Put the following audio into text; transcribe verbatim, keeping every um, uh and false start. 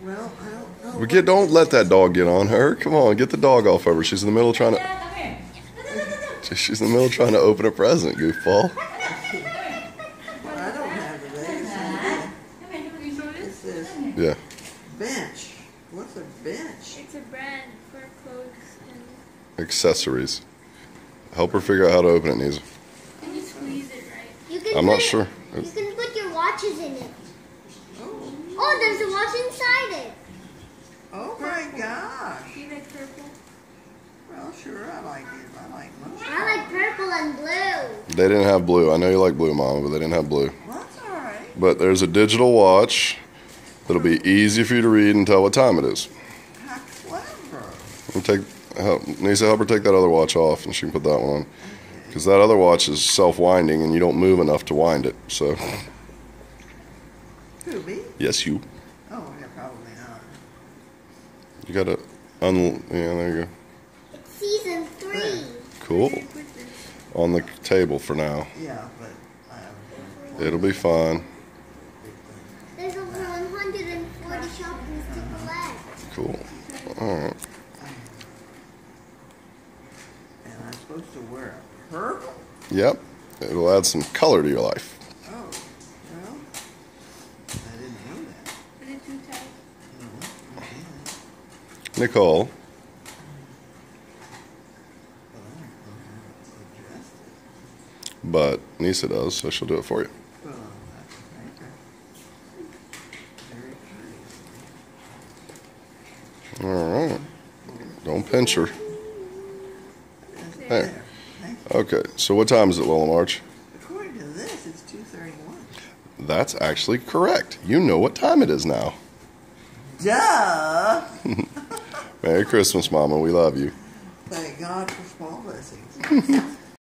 Well, I don't know. We get, don't let that dog get on her. Come on, get the dog off of her. She's in the middle of trying to. She's in the middle of trying to open a present, goofball. Well, I don't have the legs. It says Yeah. bench. What's a bench? It's a brand for clothes and Accessories. Help her figure out how to open it, Nisa. can you squeeze it right? You can I'm not put- sure. You can put your watches in it. Oh, Oh, there's a watch inside it. oh my gosh. Do you like purple? Well, sure, I like it. I like most. I like purple and blue. They didn't have blue. I know you like blue, Mama, but they didn't have blue. Well, that's all right. But there's a digital watch that'll be easy for you to read and tell what time it is. How clever. And take, help, Nisa, help her take that other watch off, and she can put that one on. Because that other watch is self-winding, and you don't move enough to wind it. So, Who, me? yes, you. Oh, yeah, probably not. You gotta un. Yeah, there you go. It's season three. Cool. On the table for now. Yeah, but I have It'll be fine. There's over one hundred forty shoppings to collect. Cool. All right. And I'm supposed to wear a purple? Yep. It'll add some color to your life. Oh, well, I didn't know that. Is it too tight? No, I didn't. Nicole. Well, I don't know how to adjust it. But Nisa does, so she'll do it for you. Well, that's very curious. All right. Don't pinch her. There. There. Thank you. Okay. So what time is it, Lola March? According to this, it's two thirty-one. That's actually correct. You know what time it is now. Duh! Merry Christmas, Mama. We love you. Thank God for small blessings.